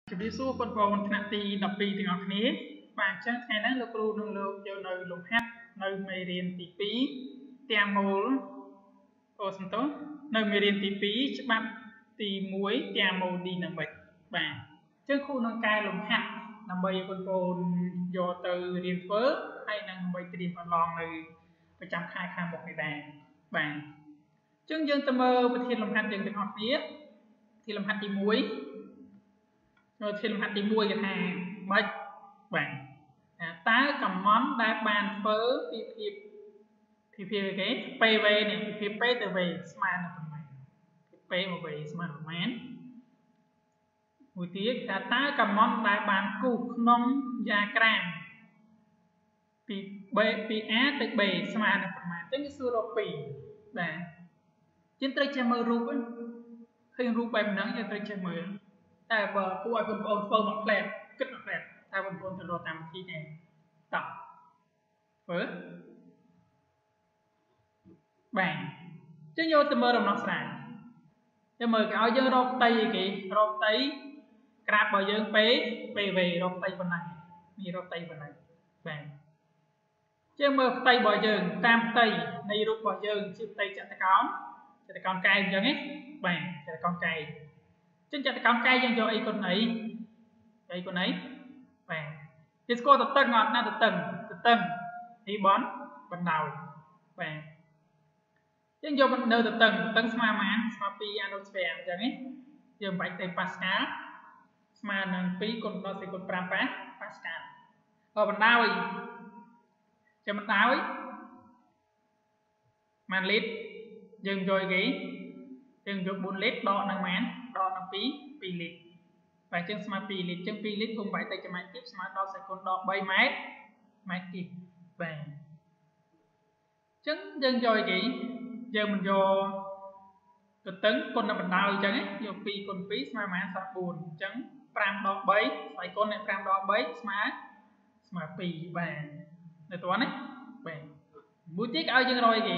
ជំរាបសួរបងប្អូនថ្នាក់ទី12ទាំងអស់គ្នាបាទអញ្ចឹងថ្ងៃនេះលោកគ្រូនឹងលើកយកនៅលំហាត់នៅមេរៀនទី2ទាំងមូលសំទោសនៅមេរៀនទី2ច្បាប់ទី1ទាំងមូល D នឹងមិនបាទអញ្ចឹងគ្រូនឹងកែលំហាត់ដើម្បីឲ្យបងប្អូនយកទៅរៀនធ្វើហើយនឹងដើម្បីត្រៀមប្រឡងនៅប្រចាំខែខាងមុខនេះដែរបាទអញ្ចឹងយើងទៅមើលវិធានលំហាត់យើងទាំងអស់គ្នាទីលំហាត់ទី1ធានលំហាត់ទី1គេថាម៉េចបាទតើកម្មន្តដែលបានធ្វើពីភាពគេ PV នេះពីភាព P ទៅ V ស្មើនឹងប៉ុន្មាន P មក V ស្មើប៉ុន្មានមួយទៀតថាតើកម្មន្តដែលបានគូសក្នុងយ៉ាក្រាមពី B ពី A ទៅ B ស្មើនឹងប៉ុន្មានអញ្ចឹងគេសួររក2បាទយើងត្រូវចេះមើលរូបឃើញរូបបែបហ្នឹងយើងត្រូវចេះមើលតែបើគួរឲ្យបងប្អូនធ្វើមកផ្លែតគិតមកផ្លែតតែបងប្អូនត្រូវរកតាមវិធីនេះតោះធ្វើបាទចឹងយកទៅមើលដំណោះស្រាយចាំមើលគេឲ្យយើងរកផ្ទៃអីគេរកផ្ទៃក្រាបរបស់យើងPV រកផ្ទៃប៉ុណ្ណានេះរកផ្ទៃប៉ុណ្ណាបាទចឹងមើលផ្ទៃរបស់យើងតាមផ្ទៃនៃរូបរបស់យើងជាផ្ទៃចតុកោណកែងអញ្ចឹងណាបាទចតុកោណកែងចឹងចតុកោណកែងយើងយកអីគុណអីបាទគេស្គាល់ទទឹងអត់ណាទទឹងនេះបណ្ដោយបាទចឹងយកនៅទទឹងស្មើប៉ុន្មានស្មើ2អានូស្ហ្វែរអញ្ចឹងណាយើងបាច់ទៅប៉ាស្កាលស្មើនឹង2គុណ10សេគុណ5ប៉ាស្កាលហើយបណ្ដោយចាំបណ្ដោយម៉ានលីត្រយើងយកគេយើងយក4លីត្រដកនឹងម៉ានដកនឹង2លីត្របាទចឹងស្មើ2លីត្រចឹង2លីត្រគុំបែកទៅជាម៉ែត្រគីបស្មើ10សេគុណដក3ម៉ែត្រគីបបាទចឹងយើងយកគេយើងមិនយកទទឹងគុណនឹងបណ្ដោយអញ្ចឹងយក2គុណ2ស្មើម៉ានសល់4អញ្ចឹង5ដក3ស្វ័យគុណនៃ5ដក3ស្មើ2បាទនៅតើណាបាទមួយទៀតឲ្យយើងរកអីគេ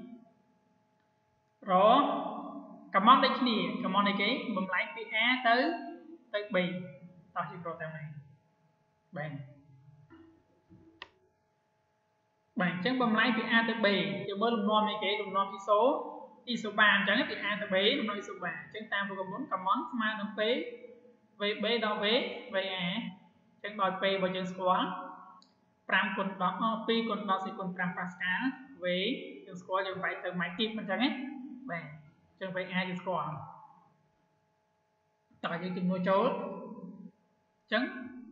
រកកម្មន្តដូចគ្នាកម្មន្តអីគេបំលែងពី A ទៅ B តោះយើងរកតាមនេះបាទអញ្ចឹងបំលែងពី A ទៅ B យើងមើលលំនាំអីគេលំនាំអ៊ីសូបាអញ្ចឹងពី A ទៅ B លំនាំអ៊ីសូបាអញ្ចឹងតាមប្រព័ន្ធកម្មន្តស្មើនឹង P VB ដល់ VA អញ្ចឹងដោយ P របស់យើងស្គាល់5គុណ10 2គុណ10សេគុណ5ប៉ាស្កាល V យើងស្គាល់យើងបែកទៅម៉ែត្រគីបអញ្ចឹងណាបាទអញ្ចឹង VA យើងស្គាល់តើយើងជំនួសចូលអញ្ចឹង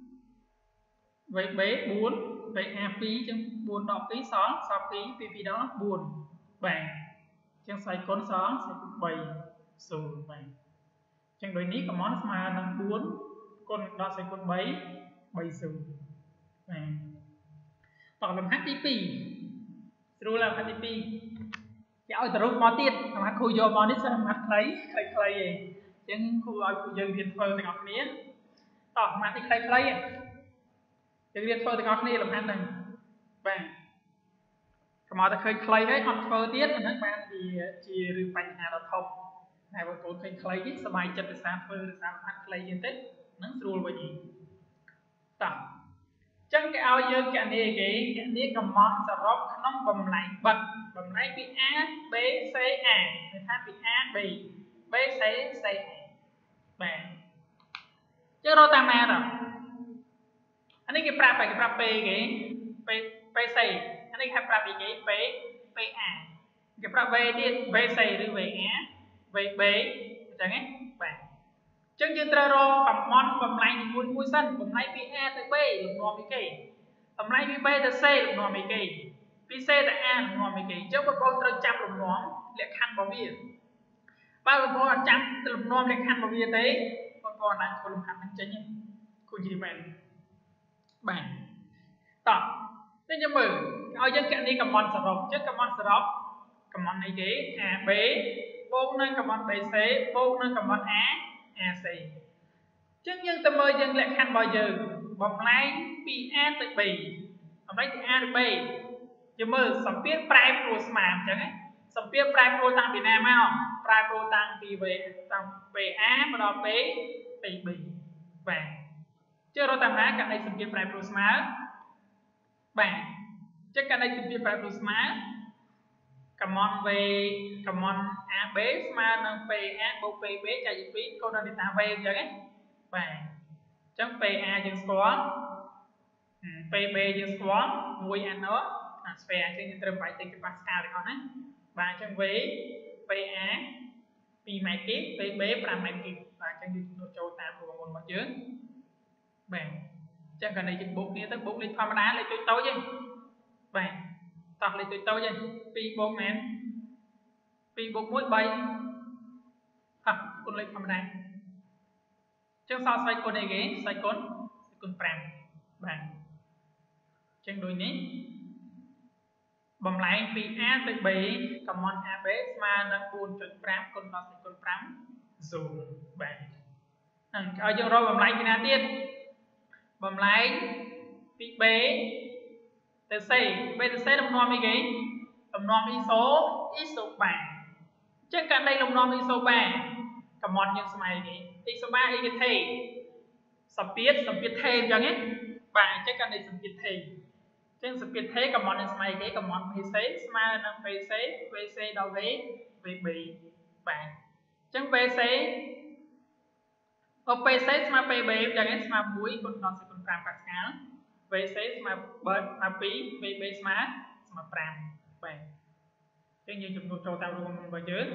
VB 4 VA 2អញ្ចឹង4ដក2សល់2 2ដល់4បាទអញ្ចឹងស្វ័យគុណសល់ស្វ័យគុណ3 0បាទអញ្ចឹងដូចនេះកម្មន្តស្មើនឹង4គុណ10សេគុណ3 0បាទតោះលំហាត់ទី2ស្រួលលំហាត់ទី2គេឲ្យទៅរូបមកទៀតលំហាត់គ្រូយកមកនេះសិស្សលំហាត់ខ្លីឯងអញ្ចឹងគ្រូឲ្យពួកយើងរៀនធ្វើទាំងអស់គ្នាតោះលំហាត់នេះខ្លីឯងយើងរៀនធ្វើទាំងអស់គ្នាលំហាត់ហ្នឹងបាទកម្មកតែឃើញខ្លីហើយអត់ធ្វើទៀតអាហ្នឹងបានវាជារឿងបញ្ហាដ៏ធំតែបងប្អូនឃើញខ្លីនេះសប្បាយចិត្តដោយសារធ្វើដោយសារលំហាត់ខ្លីជាងតិចហ្នឹងស្រួលវិញតោះចឹងគេឲ្យយើងគណនាគេគណនាកម្មន្តសរុបក្នុងបំលែងបិទបំលែងពី A B C A គេថាពី A B B C C A បាទចឹងរកតាមណាទៅអានេះគេប្រាប់P គេ P C អានេះគេប្រាប់ពីគេ P A គេប្រាប់ V ទៀត V C ឬ V A V B អញ្ចឹងណាបាទចឹងយើងត្រូវរកកម្មន្តបំលែងមួយសិនបំលែងពី A ទៅ B លំនាំអីគេបំលែងពី B ទៅ C លំនាំអីគេពី C ទៅ A លំនាំអីគេអញ្ចឹងបងប្អូនត្រូវចាំលំនាំលក្ខខណ្ឌរបស់វាបើបងប្អូនអត់ចាំលំនាំលក្ខខណ្ឌរបស់វាទេបងប្អូនអាចធ្វើលំហាត់ហ្នឹងចេញគូនិយាយមែនបាទតោះនេះយើងមើលឲ្យយើងគណនាកម្មន្តសរុបអញ្ចឹងកម្មន្តសរុបកម្មន្តអីគេ AB បូកនឹងកម្មន្ត BC បូកនឹងកម្មន្ត AC អញ្ចឹងយើងទៅមើលយើងលក្ខខណ្ឌរបស់យើងបំលែងពី A ទៅ B បំលែងពី A ទៅ B យើងមើលសម្ពាធប្រែប្រួលស្មើអញ្ចឹងណាសម្ពាធប្រែប្រួលតាំងពីណាមកប្រែប្រួលតាំងពី V តាំងពី A មកដល់ P B បាទជឿរកតាមណាករណីសម្ពាធប្រែប្រួលស្មើបាទចឹងករណីសម្ពាធប្រែប្រួលស្មើcommon v common ab ស្មើនឹង pa បូក pb ចែកជា2កូនដល់ delta v អញ្ចឹងណាបាទអញ្ចឹង pa យើងស្គាល់ pb យើងស្គាល់ 1n នោះអា sphere អញ្ចឹងយើងត្រូវបែកទៅជា Pascal ទាំងអស់ណាបាទអញ្ចឹង v pa 2 ម៉ែត្រគីប pb 5 ម៉ែត្រគីបបាទអញ្ចឹងយើងចូលតាមរូបមន្តរបស់យើងបាទអញ្ចឹងករណីយើងបូកគ្នាទៅបូកលេខធម្មតាលេខតូចៗទេបាទតោះលេខតូចៗទេ2បូកមែន2បូក1 3ហ่ะគុណលេខធម្មតាអញ្ចឹងសល់ស្វ័យគុណអីគេស្វ័យគុណ5បាទអញ្ចឹងដូចនេះបំលែងពី a ទៅ b common ab ស្មើនឹង 4.5 គុណដល់ស្វ័យគុណ5 0បាទហើយឲ្យយើងរកបំលែងពីណាទៀតបំលែងពី b ទៅ c b ទៅ c លំនាំអីគេលំនាំ iso bar អញ្ចឹងករណីលំនាំ iso bar common យើងស្មើអីគេ iso bar អីគេថេសម្ពាធថេអញ្ចឹងណាបាទអញ្ចឹងករណីសម្ពាធថេអញ្ចឹងសម្ពាធថេ common យើងស្មើអីគេ common pc ស្មើនឹង vc ដល់ vb បាទអញ្ចឹង vc pc ស្មើ pb អញ្ចឹងស្មើ1គុណដល់សេគុណ5 Pascal vc ស្មើ2 vb ស្មើ5បាទអញ្ចឹងយើងចំនួនចូលតាមរូបមន្តរបស់យើង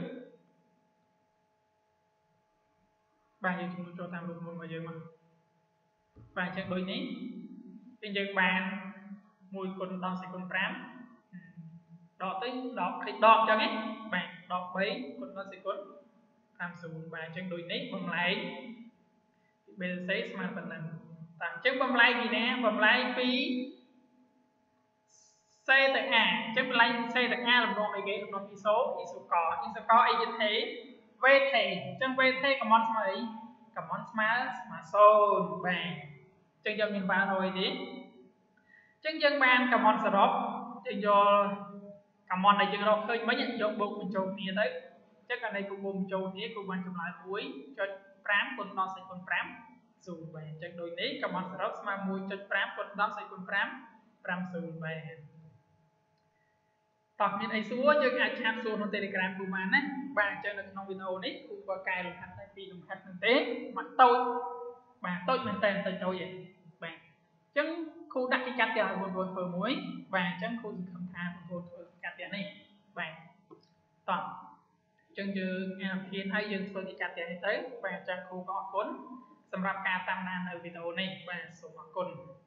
បាទយើងចំនួនចូលតាមរូបមន្តរបស់យើងមកបាទអញ្ចឹងដូចនេះអញ្ចឹងយើងបាន1គុណដល់សេគុណ5ដកទៅដកคลิกដកអញ្ចឹងណាបាទដក3គុណដល់សេគុណ50បាទអញ្ចឹងដូចនេះបំលែង BC ស្មើប៉ុណ្ណឹងតែអញ្ចឹងបំលែងពីណាបំលែងពី C ទៅ A អញ្ចឹងបំលែង C ទៅ A លំនាំអីគេលំនាំ iso កអីជាថេ v ថេអញ្ចឹង v ថេ common ស្មើអី common ស្មើ0បាទអញ្ចឹងយើងមានបានអីទេអញ្ចឹងយើងបាន common សរុបយើងយក common ដែលយើងរកឃើញមិញយកបូកបញ្ចូលគ្នាទៅអញ្ចឹងអានេះគូបូកបញ្ចូលគ្នាគូបានចម្លើយ 1.5 គុណដល់សេគុណ5 0បាទអញ្ចឹងដូចនេះ common សរុបស្មើ 1.5 គុណដល់សេគុណ5 50បាទតោះមានអីសួរយើងអាចឆាតសួរក្នុង Telegram គ្រូបានណាបាទអញ្ចឹងនៅក្នុងវីដេអូនេះគ្រូក៏កែលម្អិតតែពីលំហាត់ហ្នឹងទេមកតូចបាទតូចមែនតើតូចឯងបាទអញ្ចឹងគ្រូដាក់គេកាត់ផ្ទះឲ្យបងប្អូនធ្វើមួយបាទអញ្ចឹងគ្រូសង្ឃឹមថាបងប្អូនធ្វើកាត់ផ្ទះនេះបាទតោះអញ្ចឹងយើងអានភានហើយយើងធ្វើគេកាត់ផ្ទះនេះទៅបាទអញ្ចឹងគ្រូក៏អរគុណសម្រាប់ការតាមដាននៅវីដេអូនេះបាទសូមអរគុណ